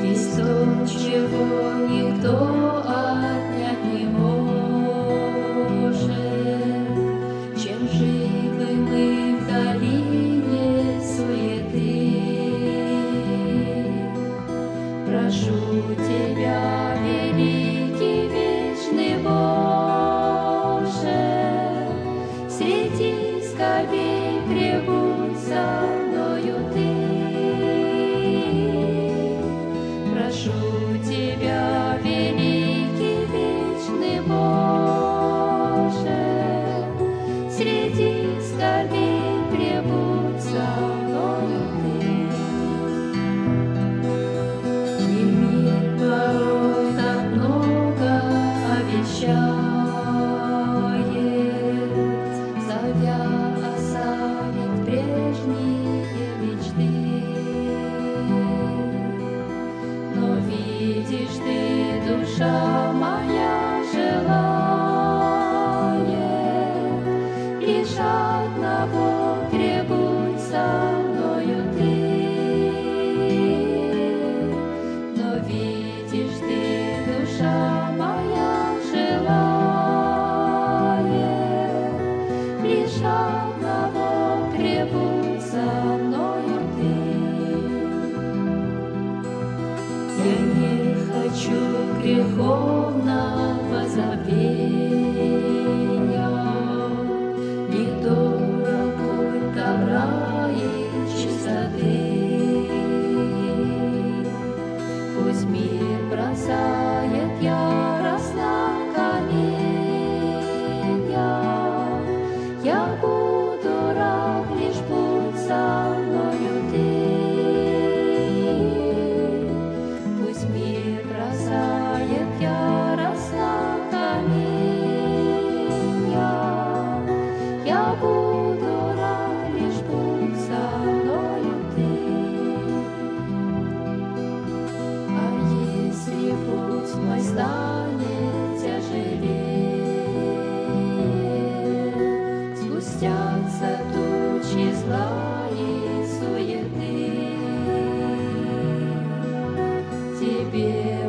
Есть то, чего никто отнять не может, чем живы мы в долине суеты. Прошу Тебя, великий, вечный Боже, среди скорбей пребудь со мною Ты. Прошу Тебя, великий, вечный Боже, среди скорбей пребудь со мною Ты. И мир порой так много обещает, зовя оставить прежние мечты. Но видишь Ты, душа моя желает лишь одного: пребудь со мною Ты. Но видишь Ты, душа моя желает лишь одного: пребудь со мною Ты. Я не хочу греховного забвения, недорог путь добра и чистоты. Пусть мир бросает яростно каменья, я буду рад лишь будь со мною Ты. Пусть мир бросает яростно каменья, я буду рад лишь будь со мною Ты. А если путь мой станет тяжелее, сгустятся тучи зла и суеты, Тебе